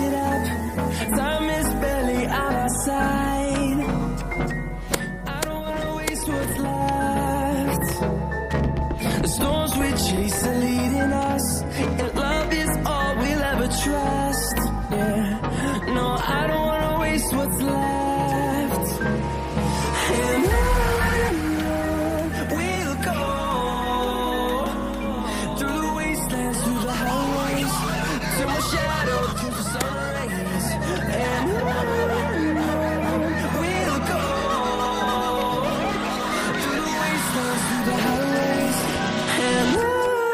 it up. Time is barely on our side. I don't wanna waste what's left. The storms we chase are leading us, and love is all we'll ever trust. Yeah, no, I don't wanna waste what's left. And on we'll go, through the wastelands, through the highways, till my shadow turns to sun rays. And on we'll go, through the wastelands, through the highways, and on we'll go.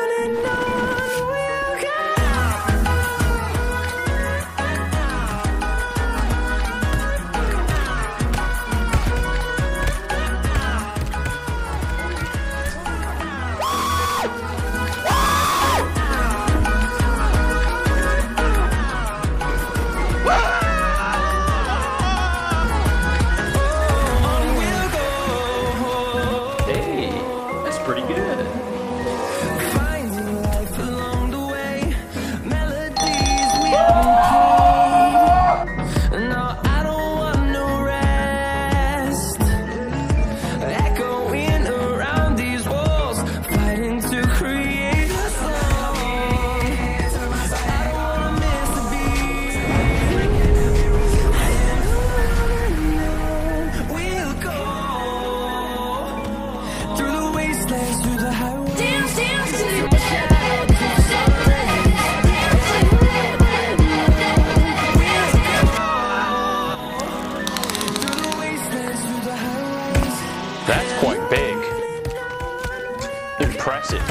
That's quite big. Impressive.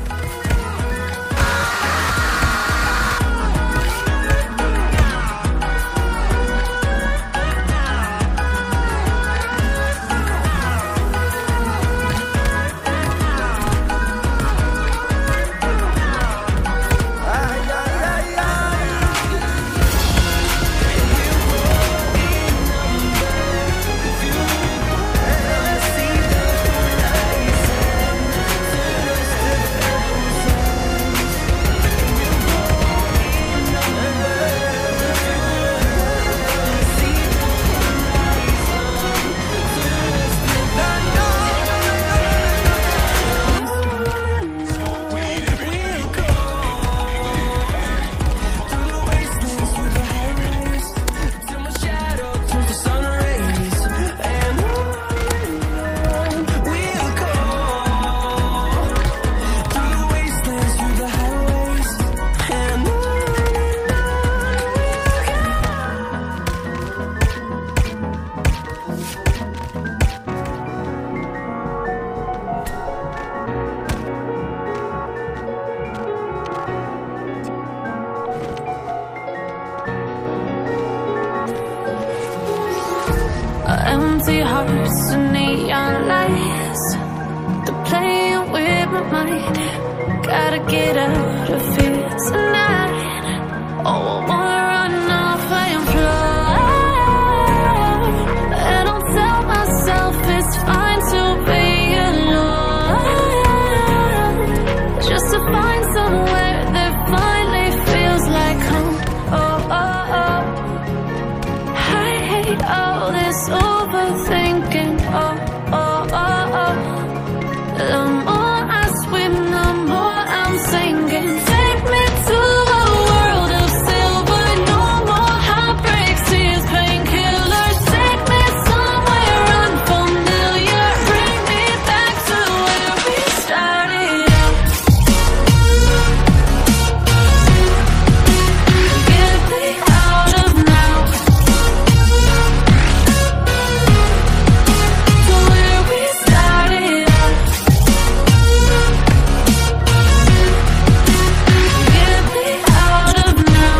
Empty hearts and neon lights, they're playing with my mind. Gotta get out of here tonight. Oh, I wanna run off and fly, and I'll tell myself it's fine to be alone, just to find somewhere that finally feels like home. Oh, oh, oh. I hate all this overthinking. Oh, oh, oh, oh. The more I swim, the more I'm sinking. Take me to a world of silver. No more heartbreaks, tears, painkillers. Take me somewhere unfamiliar. Bring me back to where we started out. Get me out of now. To where we started out. Get me out of now.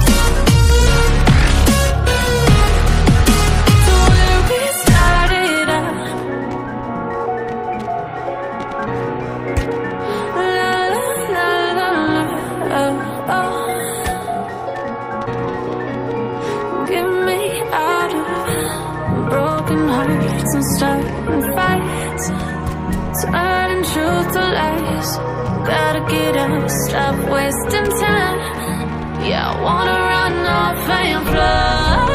To where we started out. La la la la, oh, oh. Get me out of broken hearts and starting fights, turning truth to lies. Gotta get up, stop wasting time. Yeah, I wanna run off and fly.